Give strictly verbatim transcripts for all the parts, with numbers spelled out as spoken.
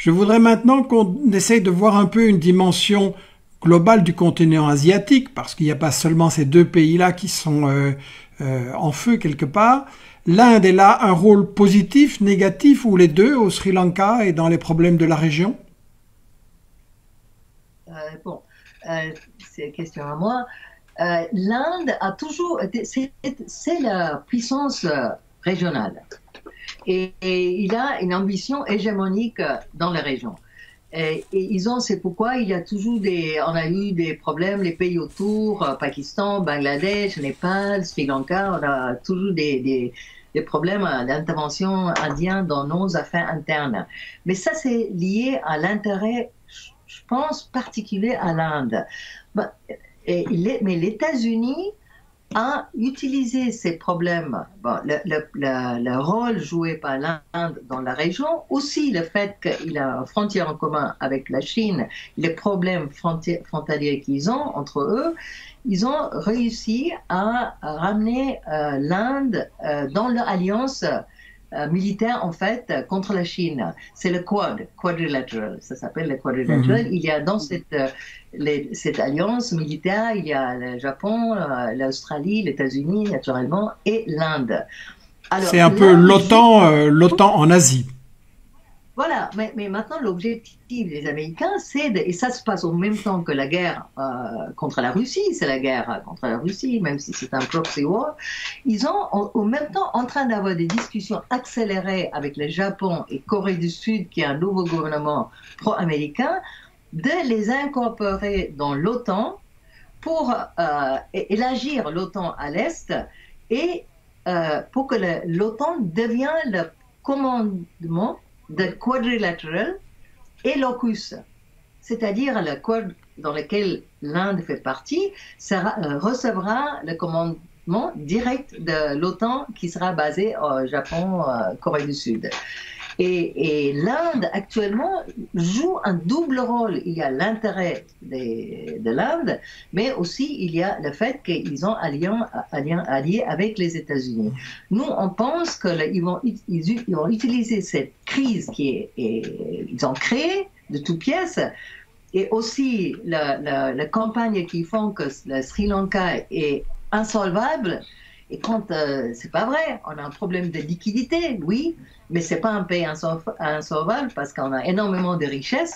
Je voudrais maintenant qu'on essaye de voir un peu une dimension globale du continent asiatique, parce qu'il n'y a pas seulement ces deux pays-là qui sont euh, euh, en feu quelque part. L'Inde est là un rôle positif, négatif, ou les deux, au Sri Lanka et dans les problèmes de la région? Euh, bon, euh, c'est une question à moi. Euh, L'Inde a toujours été, c'est c'est la puissance euh, régionale et, et il a une ambition hégémonique euh, dans la région. Et, et ils ont, c'est pourquoi il y a toujours des, on a eu des problèmes, les pays autour, euh, Pakistan, Bangladesh, Népal, Sri Lanka, on a toujours des, des, des problèmes d'intervention indienne dans nos affaires internes. Mais ça, c'est lié à l'intérêt, je pense, particulier à l'Inde. Bah, et les, mais les États-Unis a utilisé ces problèmes, bon, le, le, le, le rôle joué par l'Inde dans la région, aussi le fait qu'il a une frontière en commun avec la Chine, les problèmes frontaliers qu'ils ont entre eux, ils ont réussi à, à ramener euh, l'Inde euh, dans l'alliance euh, militaire en fait contre la Chine. C'est le Quad, quadrilateral, ça s'appelle le quadrilateral. Mhm. Il y a dans cette, euh, les, cette alliance militaire, il y a le Japon, euh, l'Australie, les États-Unis naturellement et l'Inde. Alors C'est un peu l'Inde joue. l'OTAN, euh, l'OTAN en Asie. Voilà, mais, mais maintenant l'objectif des Américains, c'est, de, et ça se passe en même temps que la guerre euh, contre la Russie, c'est la guerre contre la Russie, même si c'est un proxy war, ils sont en, en même temps en train d'avoir des discussions accélérées avec le Japon et Corée du Sud, qui a un nouveau gouvernement pro-américain, de les incorporer dans l'OTAN pour euh, élargir l'OTAN à l'Est et euh, pour que l'OTAN devienne le commandement de quadrilatéral et l'AUKUS, c'est-à-dire le quad dans lequel l'Inde fait partie, sera, euh, recevra le commandement direct de l'OTAN qui sera basé au Japon, euh, Corée du Sud. Et, et l'Inde actuellement joue un double rôle. Il y a l'intérêt de l'Inde, mais aussi il y a le fait qu'ils ont allié, allié avec les États-Unis. Nous, on pense qu'ils vont, ils, ils vont utiliser cette crise qui est, ils ont créée de toutes pièces, et aussi la, la, la campagne qui font que le Sri Lanka est insolvable. Et quand euh, c'est pas vrai, on a un problème de liquidité, oui, mais c'est pas un pays insolvable parce qu'on a énormément de richesses.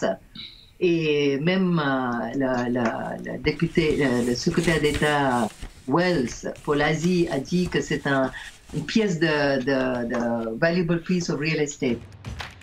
Et même euh, le, le, le député, le, le secrétaire d'État Wells pour l'Asie a dit que c'est un, une pièce de, de, de valuable piece of real estate.